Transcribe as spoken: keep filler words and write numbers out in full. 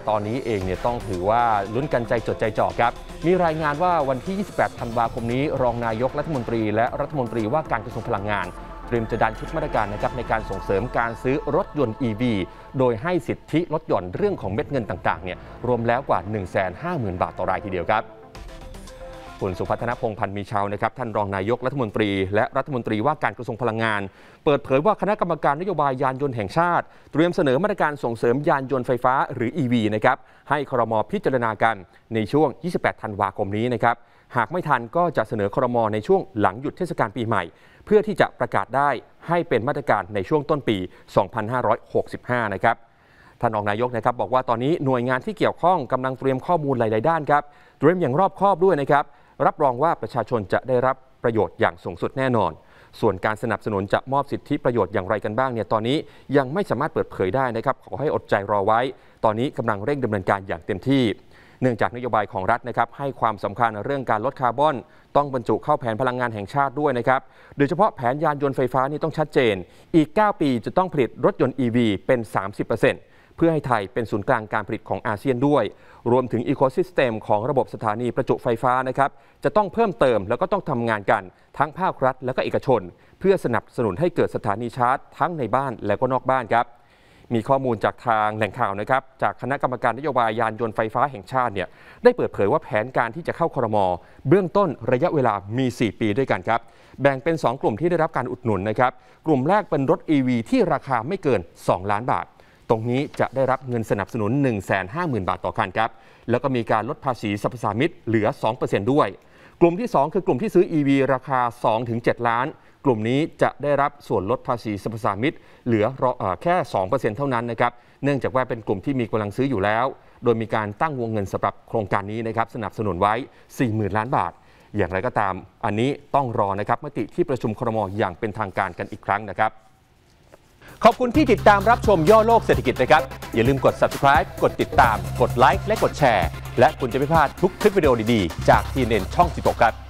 ตอนนี้เองเนี่ยต้องถือว่าลุ้นกันใจจดใจจ่อครับมีรายงานว่าวันที่ยี่สิบแปดธันวาคมนี้รองนายกรัฐมนตรีและรัฐมนตรีว่าการกระทรวงพลังงานเตรียมจะดันชุดมาตรการนะครับในการส่งเสริมการซื้อรถยนต์ อี วี โดยให้สิทธิลดหย่อนเรื่องของเม็ดเงินต่างๆเนี่ยรวมแล้วกว่า หนึ่งแสนห้าหมื่น บาทต่อรายทีเดียวครับคุณสุพัฒนพงษ์พันธ์มีชาวนะครับท่านรองนายกรัฐมนตรีและรัฐมนตรีว่าการกระทรวงพลังงานเปิดเผยว่าคณะกรรมการนโยบายยานยนต์แห่งชาติเตรียมเสนอมาตรการส่งเสริมยานยนต์ไฟฟ้าหรือ อี วี นะครับให้ครม.พิจารณากันในช่วงยี่สิบแปดธันวาคมนี้นะครับหากไม่ทันก็จะเสนอครม.ในช่วงหลังหยุดเทศกาลปีใหม่เพื่อที่จะประกาศได้ให้เป็นมาตรการในช่วงต้นปีสองพันห้าร้อยหกสิบห้านะครับท่านรองนายกนะครับบอกว่าตอนนี้หน่วยงานที่เกี่ยวข้องกำลังเตรียมข้อมูลหลายๆด้านครับเตรียมอย่างรอบคอบด้วยนะครับรับรองว่าประชาชนจะได้รับประโยชน์อย่างสูงสุดแน่นอนส่วนการสนับสนุนจะมอบสิทธิประโยชน์อย่างไรกันบ้างเนี่ยตอนนี้ยังไม่สามารถเปิดเผยได้นะครับขอให้อดใจรอไว้ตอนนี้กำลังเร่งดำเนินการอย่างเต็มที่เนื่องจากนโยบายของรัฐนะครับให้ความสำคัญเรื่องการลดคาร์บอนต้องบรรจุเข้าแผนพลังงานแห่งชาติด้วยนะครับโดยเฉพาะแผนยานยนต์ไฟฟ้านี่ต้องชัดเจนอีกเก้าปีจะต้องผลิตรถยนต์ อี วี เป็น สามสิบเปอร์เซ็นต์ เพื่อให้ไทยเป็นศูนย์กลางการผลิตของอาเซียนด้วยรวมถึงอีโคซิสเต็มของระบบสถานีประจุไฟฟ้านะครับจะต้องเพิ่มเติมแล้วก็ต้องทำงานกันทั้งภาครัฐและก็เอกชนเพื่อสนับสนุนให้เกิดสถานีชาร์จทั้งในบ้านและก็นอกบ้านครับมีข้อมูลจากทางแหล่งข่าวนะครับจากคณะกรรมการนโยบายยานยนต์ไฟฟ้าแห่งชาติเนี่ยได้เปิดเผยว่าแผนการที่จะเข้าครม.เบื้องต้นระยะเวลามี สี่ ปีด้วยกันครับแบ่งเป็น สอง กลุ่มที่ได้รับการอุดหนุนนะครับกลุ่มแรกเป็นรถ อี วี ที่ราคาไม่เกิน สอง ล้านบาทตรงนี้จะได้รับเงินสนับสนุน หนึ่งแสนห้าหมื่น บาทต่อคันครับแล้วก็มีการลดภาษีสรรพสามิตเหลือ สองเปอร์เซ็นต์ ด้วยกลุ่มที่สองคือกลุ่มที่ซื้อ อี วี ราคา สองถึงเจ็ด ล้านกลุ่มนี้จะได้รับส่วนลดภาษีสรรพสามิตเหลือแค่ สองเปอร์เซ็นต์ เท่านั้นนะครับเนื่องจากว่าเป็นกลุ่มที่มีกำลังซื้ออยู่แล้วโดยมีการตั้งวงเงินสำหรับโครงการนี้นะครับสนับสนุนไว้ สี่หมื่น ล้านบาทอย่างไรก็ตามอันนี้ต้องรอนะครับมติที่ประชุมครม.อย่างเป็นทางการกันอีกครั้งนะครับขอบคุณที่ติดตามรับชมย่อโลกเศรษฐกิจนะครับอย่าลืมกด ซับสไครบ์ กดติดตามกดไลค์และกดแชร์และคุณจะไม่พลาดทุกคลิปวิดีโอดีๆจาก ที เอ็น เอ็น ช่องสิบหกครับ